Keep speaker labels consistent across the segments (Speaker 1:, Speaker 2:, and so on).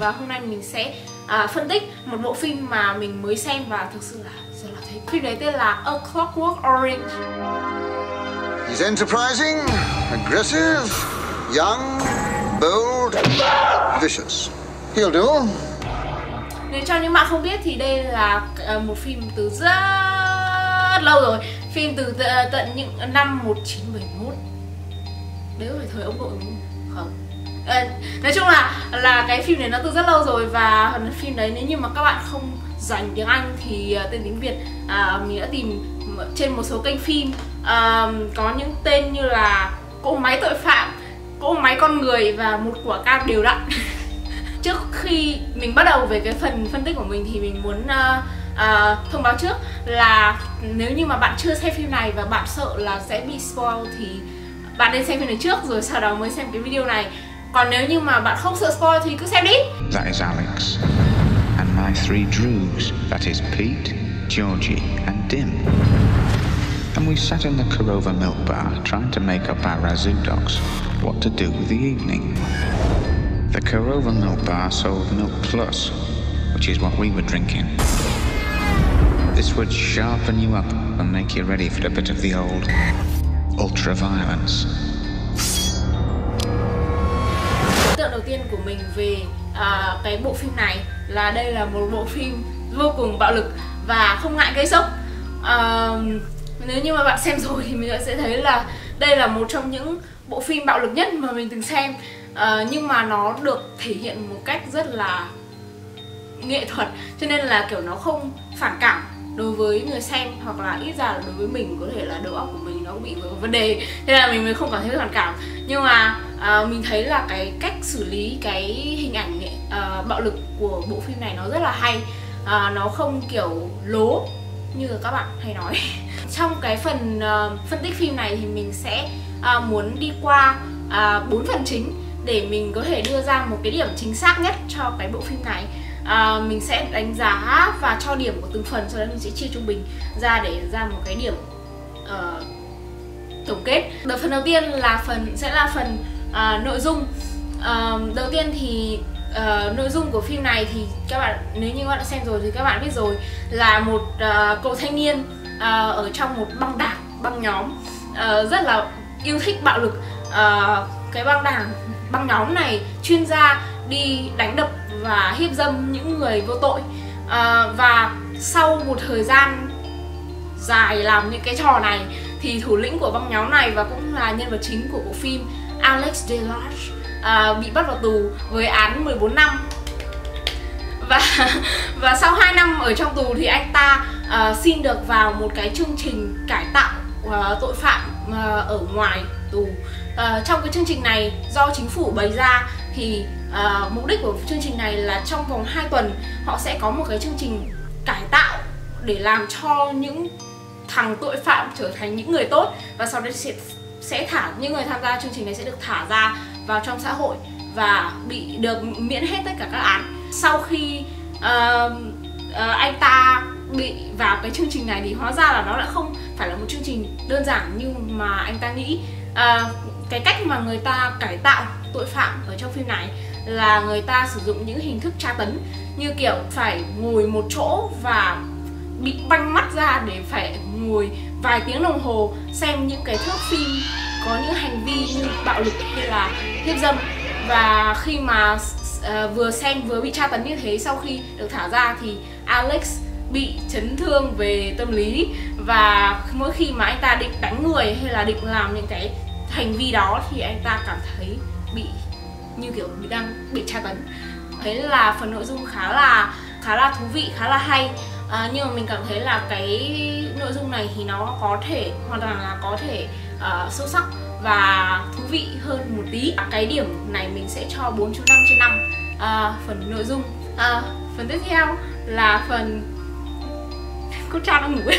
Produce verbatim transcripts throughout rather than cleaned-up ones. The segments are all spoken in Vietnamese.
Speaker 1: và hôm nay mình sẽ uh, phân tích một bộ phim mà mình mới xem và thực sự là rất là thích. Phim đấy tên là A Clockwork Orange.
Speaker 2: He's enterprising, aggressive, young, bold, vicious. He'll do.
Speaker 1: Nếu cho những bạn không biết thì đây là một phim từ rất lâu rồi. Phim từ tận những năm một nghìn chín trăm bảy mươi mốt. Đấy phải thời ông nội không? À, nói chung là là cái phim này nó từ rất lâu rồi, và phim đấy nếu như mà các bạn không dành tiếng Anh thì tên tiếng Việt à, mình đã tìm trên một số kênh phim à, có những tên như là Cỗ máy tội phạm, Cỗ máy con người và Một quả cam đều đặn. Trước khi mình bắt đầu về cái phần phân tích của mình thì mình muốn uh, uh, thông báo trước là nếu như mà bạn chưa xem phim này và bạn sợ là sẽ bị spoil thì bạn nên xem phim này trước rồi sau đó mới xem cái video này. Còn nếu như mà bạn không sợ spoil thì cứ xem đi.
Speaker 3: That is Alex and my three Drews. That is Pete, Georgie and Dim. And we sat in the Korova milk bar trying to make up our razoo dogs what to do with the evening. The Korova milk bar sold Milk Plus, which is what we were drinking. This would sharpen you up and make you ready for a bit of the old ultra-violence.
Speaker 1: Ấn tượng đầu tiên của mình về uh, cái bộ phim này là đây là một bộ phim vô cùng bạo lực và không ngại gây sốc. Uh, nếu như mà bạn xem rồi thì mình sẽ thấy là đây là một trong những bộ phim bạo lực nhất mà mình từng xem. Uh, nhưng mà nó được thể hiện một cách rất là nghệ thuật, cho nên là kiểu nó không phản cảm đối với người xem, hoặc là ít ra là đối với mình có thể là đầu óc của mình nó bị có vấn đề, thế là mình mới không cảm thấy phản cảm. Nhưng mà uh, mình thấy là cái cách xử lý cái hình ảnh uh, bạo lực của bộ phim này nó rất là hay. Uh, nó không kiểu lố như các bạn hay nói. Trong cái phần uh, phân tích phim này thì mình sẽ uh, muốn đi qua bốn uh, phần chính để mình có thể đưa ra một cái điểm chính xác nhất cho cái bộ phim này. À, mình sẽ đánh giá và cho điểm của từng phần, sau đó mình sẽ chia trung bình ra để ra một cái điểm uh, tổng kết. Đầu phần đầu tiên là phần sẽ là phần uh, nội dung. Uh, đầu tiên thì uh, nội dung của phim này thì các bạn, nếu như các bạn đã xem rồi thì các bạn biết rồi, là một uh, cậu thanh niên uh, ở trong một băng đảng, băng nhóm uh, rất là yêu thích bạo lực. Uh, cái băng đảng băng nhóm này chuyên gia đi đánh đập và hiếp dâm những người vô tội. À, và sau một thời gian dài làm những cái trò này thì thủ lĩnh của băng nhóm này và cũng là nhân vật chính của bộ phim, Alex Delarge, à, bị bắt vào tù với án mười bốn năm. Và và sau hai năm ở trong tù thì anh ta uh, xin được vào một cái chương trình cải tạo uh, tội phạm uh, ở ngoài tù. Uh, trong cái chương trình này do chính phủ bày ra thì uh, mục đích của chương trình này là trong vòng hai tuần họ sẽ có một cái chương trình cải tạo để làm cho những thằng tội phạm trở thành những người tốt, và sau đó sẽ, sẽ thả những người tham gia chương trình này sẽ được thả ra vào trong xã hội và bị được miễn hết tất cả các án. Sau khi uh, uh, anh ta bị vào cái chương trình này thì hóa ra là nó lại không phải là một chương trình đơn giản như mà anh ta nghĩ. Uh, cái cách mà người ta cải tạo tội phạm ở trong phim này là người ta sử dụng những hình thức tra tấn, như kiểu phải ngồi một chỗ và bị băng mắt ra để phải ngồi vài tiếng đồng hồ xem những cái thước phim có những hành vi như bạo lực hay là hiếp dâm. Và khi mà uh, vừa xem vừa bị tra tấn như thế, sau khi được thả ra thì Alex bị chấn thương về tâm lý, và mỗi khi mà anh ta định đánh người hay là định làm những cái hành vi đó thì anh ta cảm thấy bị như kiểu bị đang bị tra tấn. Thế là phần nội dung khá là khá là thú vị, khá là hay. À, nhưng mà mình cảm thấy là cái nội dung này thì nó có thể hoàn toàn là có thể uh, sâu sắc và thú vị hơn một tí. Cái điểm này mình sẽ cho bốn chấm năm trên năm. À, phần nội dung. À, phần tiếp theo là phần cô Trang đang ngủ.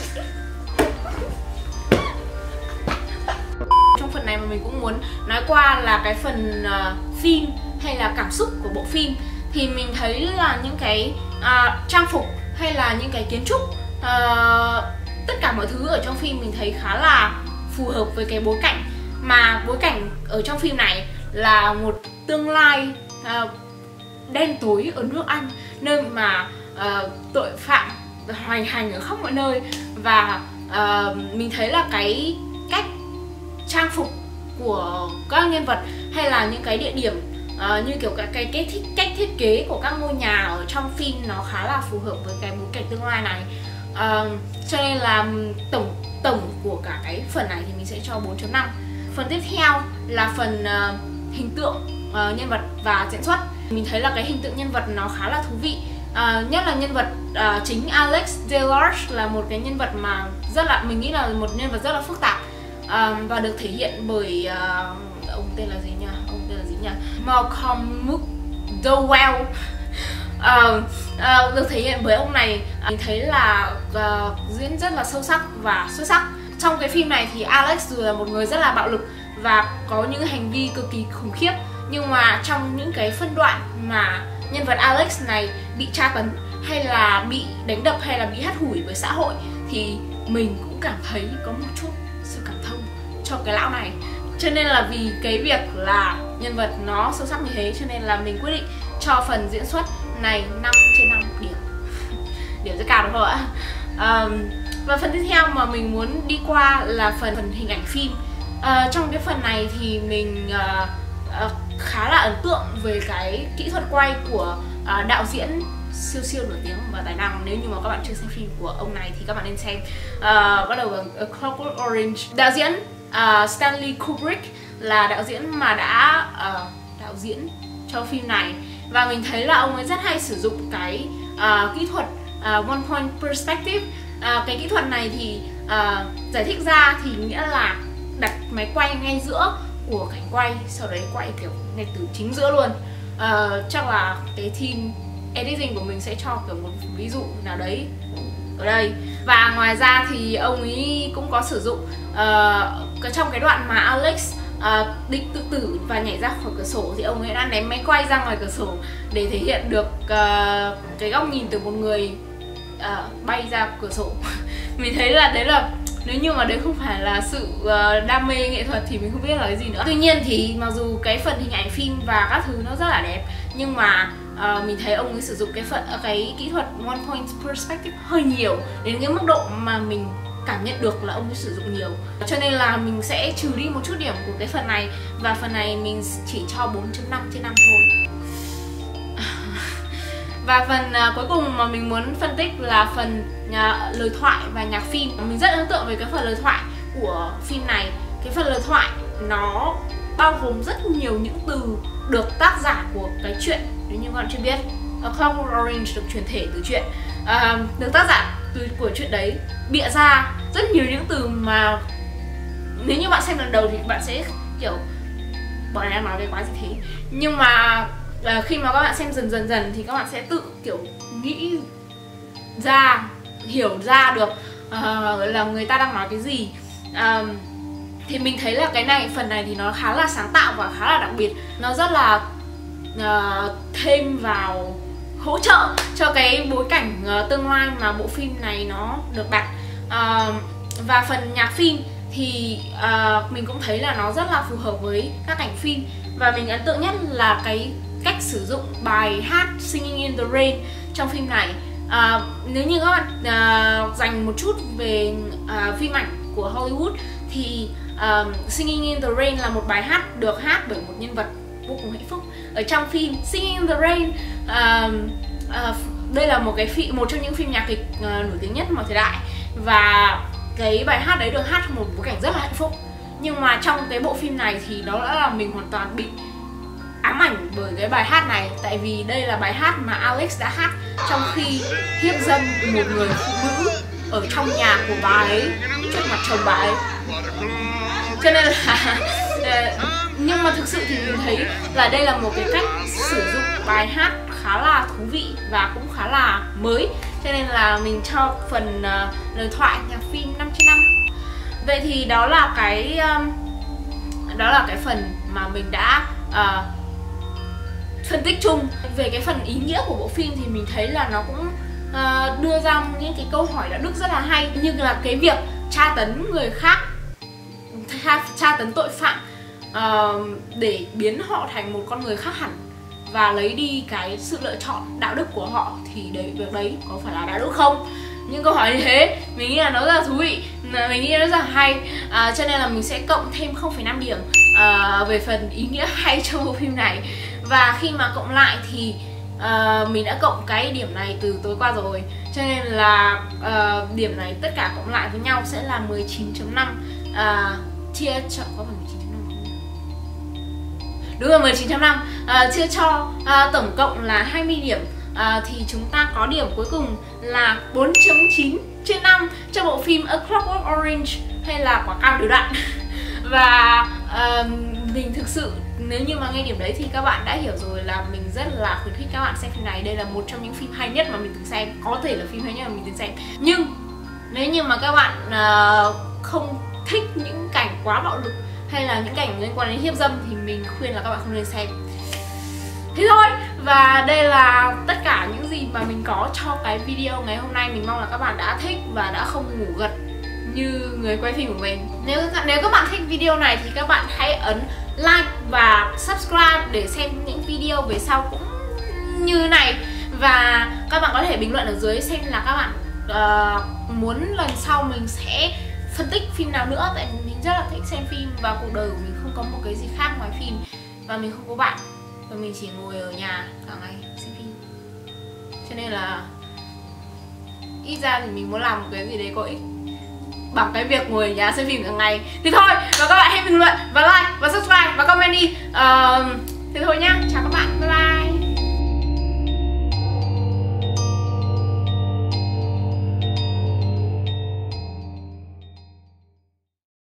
Speaker 1: Trong phần này mà mình cũng muốn nói qua là cái phần uh, phim hay là cảm xúc của bộ phim, thì mình thấy là những cái uh, trang phục hay là những cái kiến trúc, uh, tất cả mọi thứ ở trong phim mình thấy khá là phù hợp với cái bối cảnh. Mà bối cảnh ở trong phim này là một tương lai uh, đen tối ở nước Anh, nơi mà uh, tội phạm hoành hành ở khắp mọi nơi. Và uh, mình thấy là cái cách trang phục của các nhân vật hay là những cái địa điểm uh, như kiểu cái, cái, cái thiết, cách thiết kế của các ngôi nhà ở trong phim nó khá là phù hợp với cái bối cảnh tương lai này. Uh, cho nên là tổng tổng của cả cái phần này thì mình sẽ cho bốn chấm năm. Phần tiếp theo là phần uh, hình tượng uh, nhân vật và diễn xuất. Mình thấy là cái hình tượng nhân vật nó khá là thú vị. Uh, nhất là nhân vật uh, chính Alex DeLarge là một cái nhân vật mà rất là, mình nghĩ là một nhân vật rất là phức tạp, uh, và được thể hiện bởi uh, ông tên là gì nhỉ? Ông tên là gì nhỉ? Malcolm McDowell. uh, uh, được thể hiện bởi ông này. uh, mình thấy là uh, diễn rất là sâu sắc và xuất sắc. Trong cái phim này thì Alex dù là một người rất là bạo lực và có những hành vi cực kỳ khủng khiếp, nhưng mà trong những cái phân đoạn mà nhân vật Alex này bị tra tấn hay là bị đánh đập hay là bị hắt hủi với xã hội thì mình cũng cảm thấy có một chút sự cảm thông cho cái lão này. Cho nên là vì cái việc là nhân vật nó sâu sắc như thế cho nên là mình quyết định cho phần diễn xuất này năm trên năm điểm. Điểm rất cao đúng không ạ? Um, và phần tiếp theo mà mình muốn đi qua là phần, phần hình ảnh phim. Uh, trong cái phần này thì mình uh, uh, khá là ấn tượng về cái kỹ thuật quay của uh, đạo diễn siêu siêu nổi tiếng và tài năng. Nếu như mà các bạn chưa xem phim của ông này thì các bạn nên xem. Uh, bắt đầu bằng A Clockwork Orange. Đạo diễn uh, Stanley Kubrick là đạo diễn mà đã uh, đạo diễn cho phim này, và mình thấy là ông ấy rất hay sử dụng cái uh, kỹ thuật uh, one point perspective. Uh, cái kỹ thuật này thì uh, giải thích ra thì nghĩa là đặt máy quay ngay giữa của cảnh quay, sau đấy quay kiểu ngay từ chính giữa luôn. Uh, chắc là cái team editing của mình sẽ cho kiểu một ví dụ nào đấy ở đây. Và ngoài ra thì ông ấy cũng có sử dụng uh, trong cái đoạn mà Alex uh, định tự tử và nhảy ra khỏi cửa sổ thì ông ấy đã ném máy quay ra ngoài cửa sổ để thể hiện được uh, cái góc nhìn từ một người uh, bay ra cửa sổ. Mình thấy là đấy là, nếu như mà đấy không phải là sự uh, đam mê nghệ thuật thì mình không biết là cái gì nữa. Tuy nhiên thì mặc dù cái phần hình ảnh phim và các thứ nó rất là đẹp, nhưng mà uh, mình thấy ông ấy sử dụng cái phần cái kỹ thuật one point perspective hơi nhiều, đến cái mức độ mà mình cảm nhận được là ông ấy sử dụng nhiều. Cho nên là mình sẽ trừ đi một chút điểm của cái phần này, và phần này mình chỉ cho bốn chấm năm trên năm thôi. Và phần uh, cuối cùng mà mình muốn phân tích là phần uh, lời thoại và nhạc phim. Mình rất ấn tượng về cái phần lời thoại của phim này. Cái phần lời thoại nó bao gồm rất nhiều những từ được tác giả của cái chuyện, nếu như các bạn chưa biết, A Clockwork Orange được chuyển thể từ chuyện, uh, được tác giả từ của chuyện đấy bịa ra rất nhiều những từ mà nếu như bạn xem lần đầu thì bạn sẽ kiểu bọn này đang nói cái quái gì thế, nhưng mà uh, khi mà các bạn xem dần dần dần thì các bạn sẽ tự kiểu nghĩ ra, hiểu ra được uh, là người ta đang nói cái gì. uh, Thì mình thấy là cái này, phần này thì nó khá là sáng tạo và khá là đặc biệt. Nó rất là uh, thêm vào, hỗ trợ cho cái bối cảnh uh, tương lai mà bộ phim này nó được đặt. uh, Và phần nhạc phim thì uh, mình cũng thấy là nó rất là phù hợp với các cảnh phim. Và mình ấn tượng nhất là cái cách sử dụng bài hát Singing in the Rain trong phim này. uh, Nếu như các bạn uh, dành một chút về uh, phim ảnh của Hollywood thì Um, Singing in the Rain là một bài hát được hát bởi một nhân vật vô cùng hạnh phúc. Ở trong phim Singing in the Rain, um, uh, đây là một cái phim, một trong những phim nhạc kịch uh, nổi tiếng nhất mọi thời đại, và cái bài hát đấy được hát trong một bối cảnh rất là hạnh phúc. Nhưng mà trong cái bộ phim này thì đó đã là mình hoàn toàn bị ám ảnh bởi cái bài hát này, tại vì đây là bài hát mà Alex đã hát trong khi hiếp dâm một người phụ nữ ở trong nhà của bà ấy trước mặt chồng bà ấy. Cho nên là nhưng mà thực sự thì mình thấy là đây là một cái cách sử dụng bài hát khá là thú vị và cũng khá là mới. Cho nên là mình cho phần uh, lời thoại nhạc phim năm trên năm. Vậy thì đó là cái um, đó là cái phần mà mình đã uh, phân tích chung. Về cái phần ý nghĩa của bộ phim thì mình thấy là nó cũng uh, đưa ra những cái câu hỏi đạo đức rất là hay, như là cái việc tra tấn người khác, tra tấn tội phạm uh, để biến họ thành một con người khác hẳn, và lấy đi cái sự lựa chọn đạo đức của họ thì đấy, việc đấy có phải là đạo đức không? Những câu hỏi như thế mình nghĩ là nó rất là thú vị, mình nghĩ nó rất là hay, à, cho nên là mình sẽ cộng thêm không phẩy năm điểm à, về phần ý nghĩa hay trong bộ phim này. Và khi mà cộng lại thì uh, mình đã cộng cái điểm này từ tối qua rồi, cho nên là uh, điểm này tất cả cộng lại với nhau sẽ là mười chín chấm năm. uh, chia cho có phải mười chín chấm năm không? Đúng rồi, mười chín chấm năm. uh, chia cho uh, tổng cộng là hai mươi điểm. À, thì chúng ta có điểm cuối cùng là bốn chấm chín trên năm cho bộ phim A Clockwork Orange hay là Quả cam đều đặn. Và uh, mình thực sự nếu như mà nghe điểm đấy thì các bạn đã hiểu rồi là mình rất là khuyến khích các bạn xem phim này. Đây là một trong những phim hay nhất mà mình từng xem, có thể là phim hay nhất mà mình từng xem. Nhưng nếu như mà các bạn uh, không thích những cảnh quá bạo lực hay là những cảnh liên quan đến hiếp dâm thì mình khuyên là các bạn không nên xem. Thế thôi, và đây là tất cả những gì mà mình có cho cái video ngày hôm nay. Mình mong là các bạn đã thích và đã không ngủ gật như người quay phim của mình. Nếu nếu các bạn thích video này thì các bạn hãy ấn like và subscribe để xem những video về sau cũng như này. Và các bạn có thể bình luận ở dưới xem là các bạn uh, muốn lần sau mình sẽ phân tích phim nào nữa. Tại vì mình rất là thích xem phim và cuộc đời của mình không có một cái gì khác ngoài phim. Và mình không có bạn, và mình chỉ ngồi ở nhà cả ngày xem phim. Cho nên là ít ra thì mình muốn làm một cái gì đấy có ích bằng cái việc ngồi ở nhà xem phim cả ngày. Thì thôi, và các bạn hãy bình luận và like và subscribe và comment đi. uh, Thế thôi nhá, chào các bạn, bye bye.